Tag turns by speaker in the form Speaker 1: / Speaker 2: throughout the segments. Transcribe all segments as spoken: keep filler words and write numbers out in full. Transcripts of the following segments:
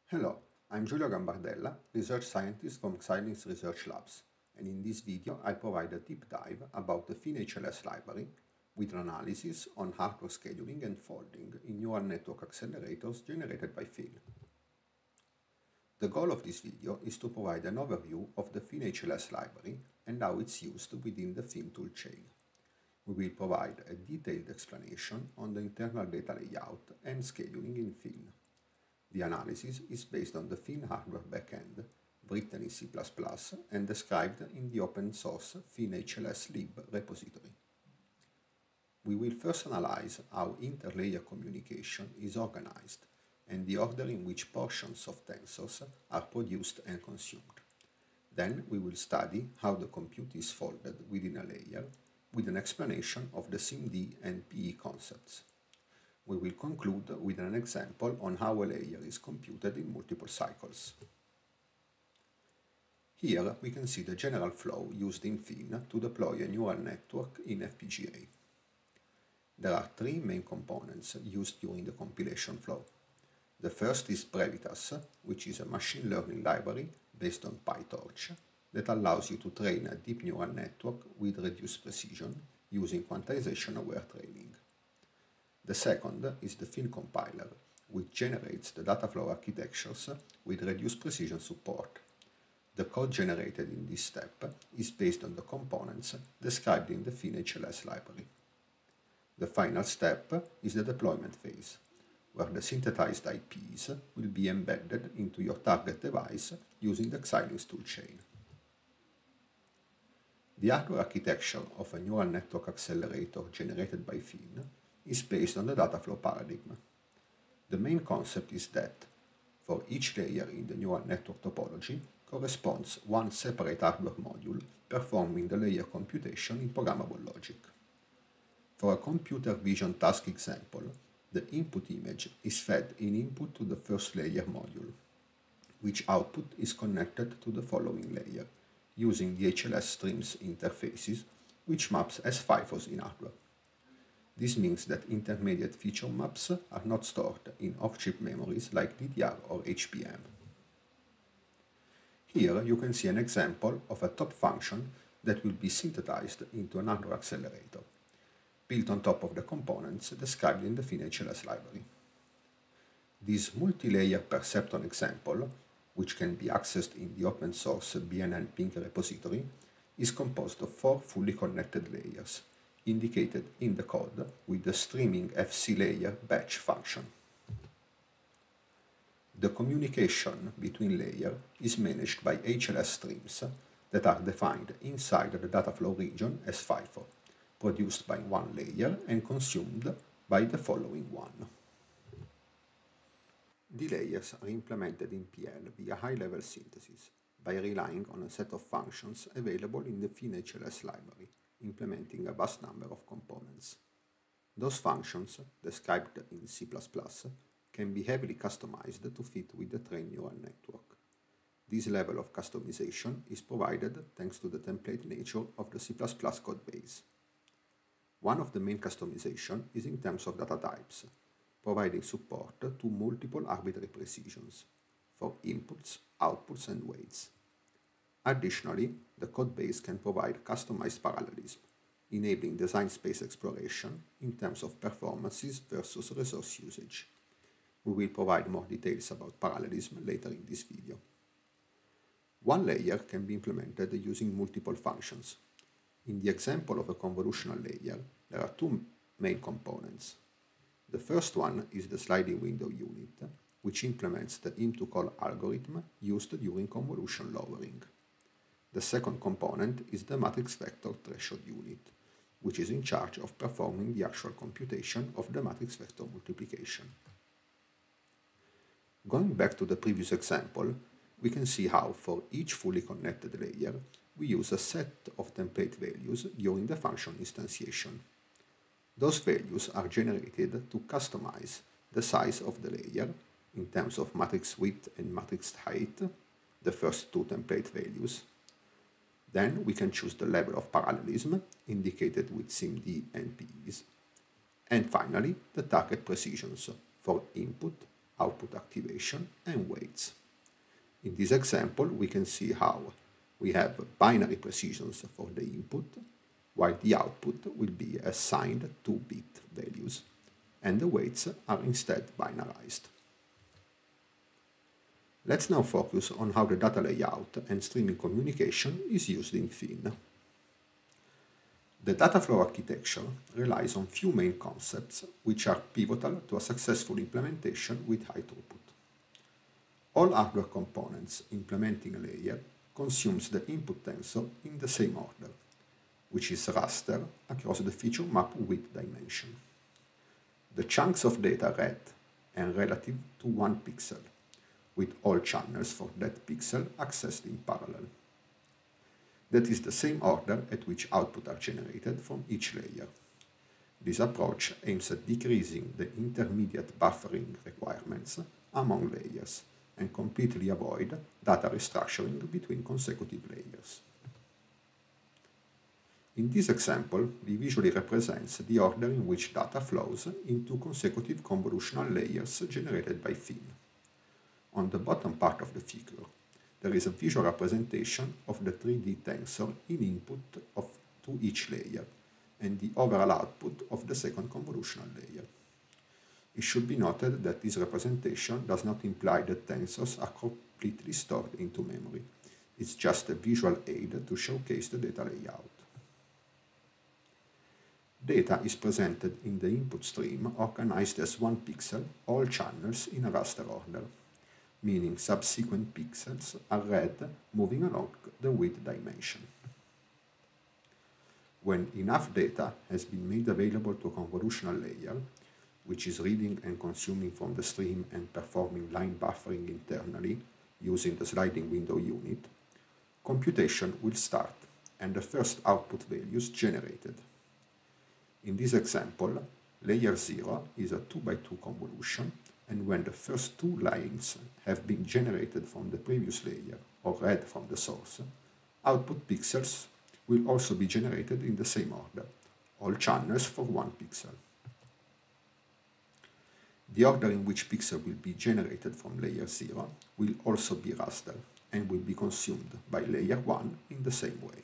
Speaker 1: Hello, I'm Giulio Gambardella, research scientist from Xilinx Research Labs, and in this video I provide a deep dive about the FinHLS library with an analysis on hardware scheduling and folding in neural network accelerators generated by Fin. The goal of this video is to provide an overview of the FinHLS library and how it's used within the Fin toolchain. We will provide a detailed explanation on the internal data layout and scheduling in Fin. The analysis is based on the Fin hardware backend, written in C plus plus and described in the open source FinHLSlib repository. We will first analyze how interlayer communication is organized and the order in which portions of tensors are produced and consumed. Then we will study how the compute is folded within a layer with an explanation of the SIMD and P E concepts. We will conclude with an example on how a layer is computed in multiple cycles. Here we can see the general flow used in Fin to deploy a neural network in F P G A. There are three main components used during the compilation flow. The first is Brevitas, which is a machine learning library based on PyTorch that allows you to train a deep neural network with reduced precision using quantization-aware training. The second is the Fin compiler, which generates the data flow architectures with reduced precision support. The code generated in this step is based on the components described in the FinHLS library. The final step is the deployment phase, where the synthesized I Ps will be embedded into your target device using the Xilinx toolchain. The hardware architecture of a neural network accelerator generated by Fin is based on the data flow paradigm. The main concept is that for each layer in the neural network topology corresponds one separate hardware module performing the layer computation in programmable logic. For a computer vision task example, the input image is fed in input to the first layer module, which output is connected to the following layer using the H L S streams interfaces, which maps as FIFOs in hardware. This means that intermediate feature maps are not stored in off-chip memories like D D R or H B M. Here you can see an example of a top function that will be synthesized into an hardware accelerator, built on top of the components described in the FinHLS library. This multi-layer perceptron example, which can be accessed in the open source B N N Ping repository, is composed of four fully connected layers, indicated in the code with the streaming F C layer batch function. The communication between layers is managed by H L S streams that are defined inside the data flow region as FIFO, produced by one layer and consumed by the following one. The layers are implemented in P L via high-level synthesis by relying on a set of functions available in the FinHLS library, implementing a vast number of components. Those functions, described in C plus plus, can be heavily customized to fit with the trained neural network. This level of customization is provided thanks to the template nature of the C plus plus code base. One of the main customization is in terms of data types, providing support to multiple arbitrary precisions for inputs, outputs, and weights. Additionally, the codebase can provide customized parallelism, enabling design space exploration in terms of performances versus resource usage. We will provide more details about parallelism later in this video. One layer can be implemented using multiple functions. In the example of a convolutional layer, there are two main components. The first one is the sliding window unit, which implements the im to call algorithm used during convolution lowering. The second component is the matrix vector threshold unit, which is in charge of performing the actual computation of the matrix vector multiplication. Going back to the previous example, we can see how for each fully connected layer, we use a set of template values during the function instantiation. Those values are generated to customize the size of the layer in terms of matrix width and matrix height, the first two template values. Then we can choose the level of parallelism, indicated with SIMD and P Es. And finally, the target precisions for input, output activation, and weights. In this example, we can see how we have binary precisions for the input, while the output will be assigned two bit values, and the weights are instead binarized. Let's now focus on how the data layout and streaming communication is used in Fin. The data flow architecture relies on few main concepts which are pivotal to a successful implementation with high throughput. All hardware components implementing a layer consumes the input tensor in the same order, which is raster across the feature map width dimension. The chunks of data read and relative to one pixel, with all channels for that pixel accessed in parallel. That is the same order at which output are generated from each layer. This approach aims at decreasing the intermediate buffering requirements among layers and completely avoid data restructuring between consecutive layers. In this example, we visually represents the order in which data flows into consecutive convolutional layers generated by Fin. On the bottom part of the figure, there is a visual representation of the three D tensor in input of, to each layer and the overall output of the second convolutional layer. It should be noted that this representation does not imply that tensors are completely stored into memory. It's just a visual aid to showcase the data layout. Data is presented in the input stream organized as one pixel, all channels in a raster order, meaning subsequent pixels are read moving along the width dimension. When enough data has been made available to a convolutional layer, which is reading and consuming from the stream and performing line buffering internally using the sliding window unit, computation will start and the first output values generated. In this example, layer zero is a two by two convolution, and when the first two lines have been generated from the previous layer or read from the source, output pixels will also be generated in the same order, all channels for one pixel. The order in which pixel will be generated from layer zero will also be raster and will be consumed by layer one in the same way.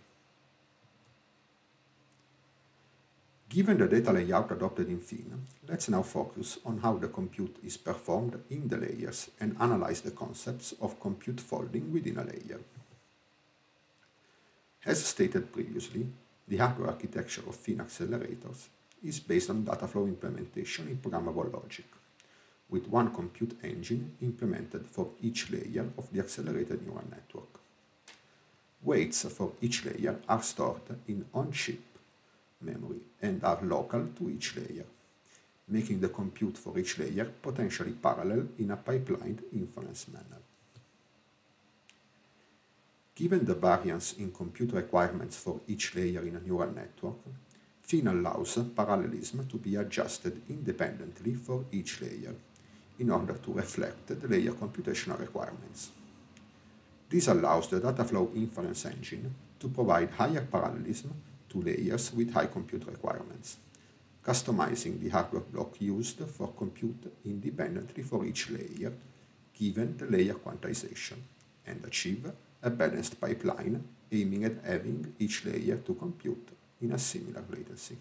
Speaker 1: Given the data layout adopted in Fin, let's now focus on how the compute is performed in the layers and analyze the concepts of compute folding within a layer. As stated previously, the hardware architecture of Fin accelerators is based on data flow implementation in programmable logic, with one compute engine implemented for each layer of the accelerated neural network. Weights for each layer are stored in on-chip memory and are local to each layer, making the compute for each layer potentially parallel in a pipelined inference manner. Given the variance in compute requirements for each layer in a neural network, Fin allows parallelism to be adjusted independently for each layer in order to reflect the layer computational requirements. This allows the Dataflow inference engine to provide higher parallelism to layers with high compute requirements, customizing the hardware block used for compute independently for each layer, given the layer quantization, and achieve a balanced pipeline aiming at having each layer to compute in a similar latency.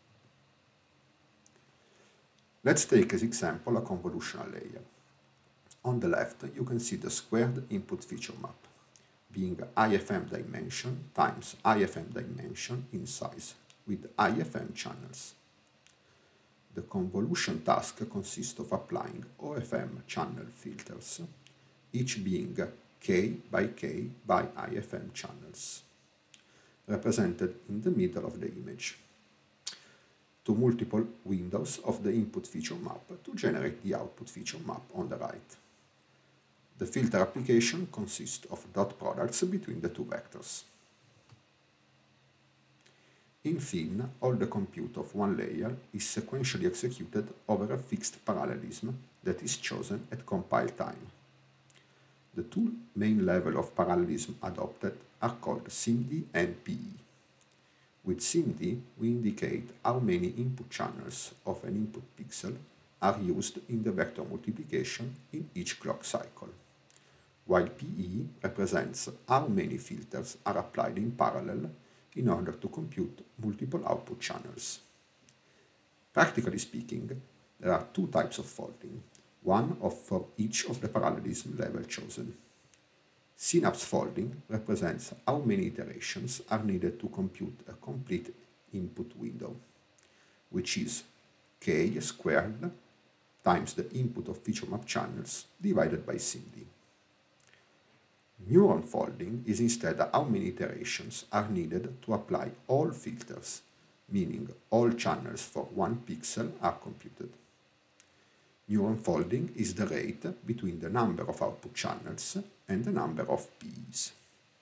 Speaker 1: Let's take as example a convolutional layer. On the left, you can see the squared input feature map, being I F M dimension times I F M dimension in size, with I F M channels. The convolution task consists of applying O F M channel filters, each being k by k by I F M channels, represented in the middle of the image, to multiple windows of the input feature map to generate the output feature map on the right. The filter application consists of dot products between the two vectors. In Fin, all the compute of one layer is sequentially executed over a fixed parallelism that is chosen at compile time. The two main levels of parallelism adopted are called SIMD and P E. With SIMD, we indicate how many input channels of an input pixel are used in the vector multiplication in each clock cycle, while P E represents how many filters are applied in parallel in order to compute multiple output channels. Practically speaking, there are two types of folding, one of for each of the parallelism level chosen. Synapse folding represents how many iterations are needed to compute a complete input window, which is k squared times the input of feature map channels divided by S I M D. Neuron folding is instead how many iterations are needed to apply all filters, meaning all channels for one pixel are computed. Neuron folding is the rate between the number of output channels and the number of P Es.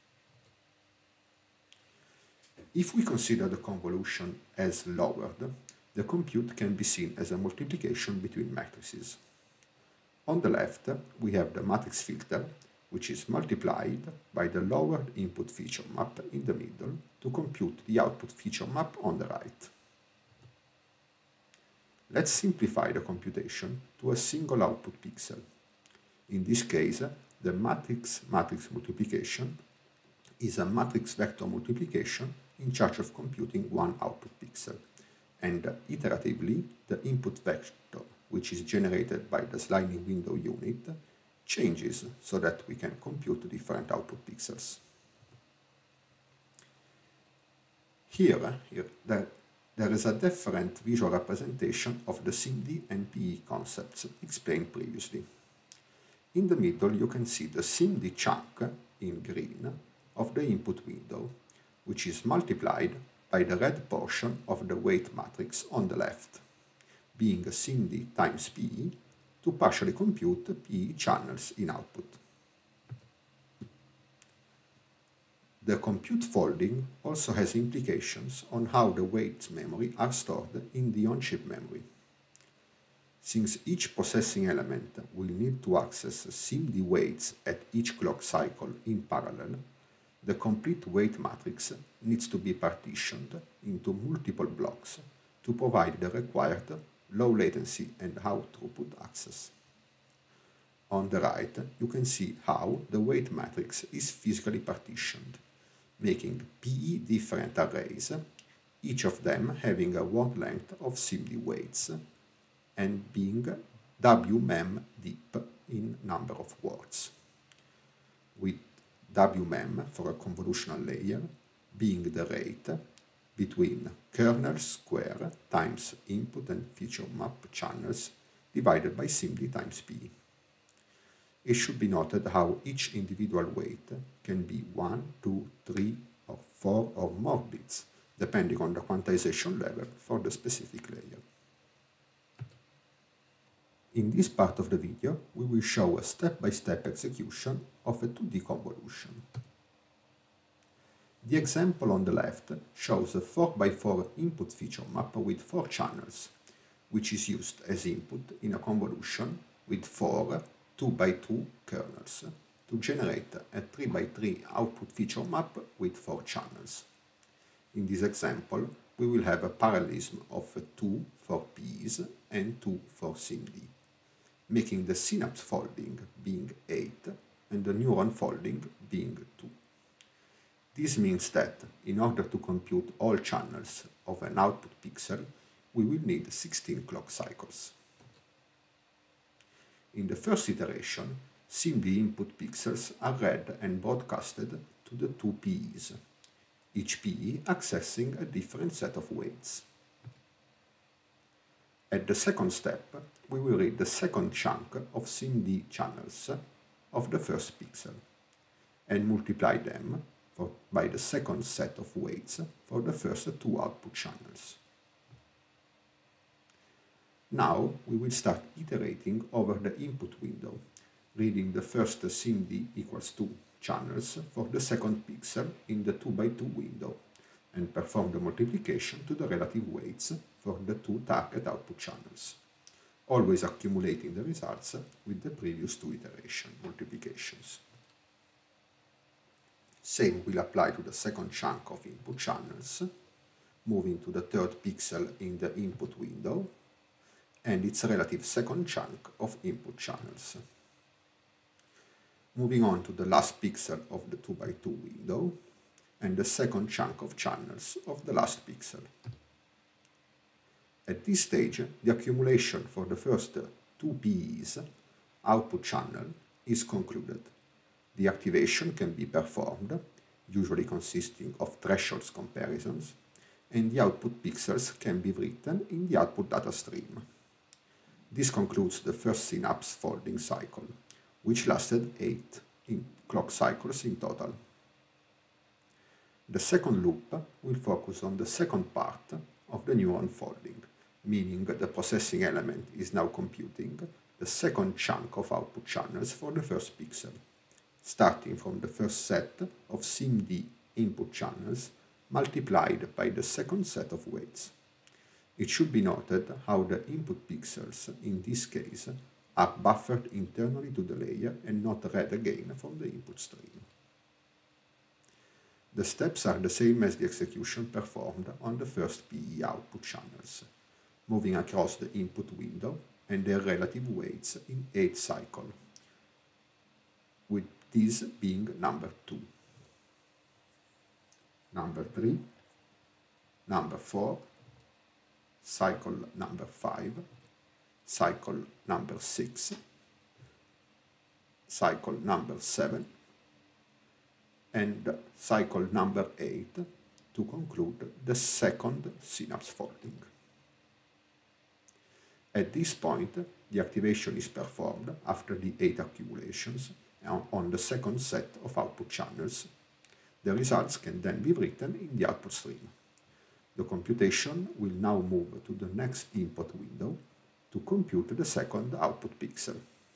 Speaker 1: If we consider the convolution as lowered, the compute can be seen as a multiplication between matrices. On the left, we have the matrix filter, which is multiplied by the lowered input feature map in the middle to compute the output feature map on the right. Let's simplify the computation to a single output pixel. In this case, the matrix-matrix multiplication is a matrix vector multiplication in charge of computing one output pixel, and iteratively the input vector, which is generated by the sliding window unit, changes so that we can compute different output pixels. Here, here there, there is a different visual representation of the S I M D and P E concepts explained previously. In the middle, you can see the S I M D chunk in green of the input window, which is multiplied by the red portion of the weight matrix on the left, being S I M D times P E to partially compute P E channels in output. The compute folding also has implications on how the weights memory are stored in the on-chip memory. Since each processing element will need to access S I M D weights at each clock cycle in parallel, the complete weight matrix needs to be partitioned into multiple blocks to provide the required low latency and high throughput access. On the right, you can see how the weight matrix is physically partitioned, making P E different arrays, each of them having a word length of S I M D weights and being W mem deep in number of words, with W mem for a convolutional layer being the rate between kernel square times input and feature map channels divided by S I M D times P E. It should be noted how each individual weight can be one, two, three, or four or more bits, depending on the quantization level for the specific layer. In this part of the video, we will show a step-by-step execution of a two D convolution. The example on the left shows a four by four input feature map with four channels, which is used as input in a convolution with four two by two kernels to generate a three by three output feature map with four channels. In this example, we will have a parallelism of two for P Es and two for S I M D, making the synapse folding being eight and the neuron folding being two. This means that in order to compute all channels of an output pixel, we will need sixteen clock cycles. In the first iteration, S I M D input pixels are read and broadcasted to the two P Es, each P E accessing a different set of weights. At the second step, we will read the second chunk of S I M D channels of the first pixel and multiply them for, by the second set of weights for the first two output channels. Now we will start iterating over the input window, reading the first S I M D equals two channels for the second pixel in the two by two window and perform the multiplication to the relative weights for the two target output channels, always accumulating the results with the previous two iteration multiplications. Same will apply to the second chunk of input channels, moving to the third pixel in the input window, and its relative second chunk of input channels. Moving on to the last pixel of the two by two window and the second chunk of channels of the last pixel. At this stage, the accumulation for the first two P Es, output channel, is concluded. The activation can be performed, usually consisting of thresholds comparisons, and the output pixels can be written in the output data stream. This concludes the first synapse folding cycle, which lasted eight in clock cycles in total. The second loop will focus on the second part of the neuron folding, meaning the processing element is now computing the second chunk of output channels for the first pixel, starting from the first set of S I M D input channels multiplied by the second set of weights. It should be noted how the input pixels, in this case, are buffered internally to the layer and not read again from the input stream. The steps are the same as the execution performed on the first P E output channels, moving across the input window and their relative weights in eight cycles, with this being number two, number three, number four, cycle number five, cycle number six, cycle number seven, and cycle number eight to conclude the second synapse folding. At this point, the activation is performed after the eight accumulations on the second set of output channels. The results can then be written in the output stream. The computation will now move to the next input window to compute the second output pixel.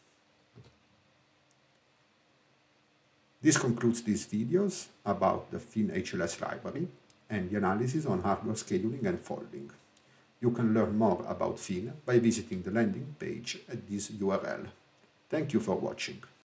Speaker 1: This concludes these videos about the FinHLS library and the analysis on hardware scheduling and folding. You can learn more about Fin by visiting the landing page at this U R L. Thank you for watching.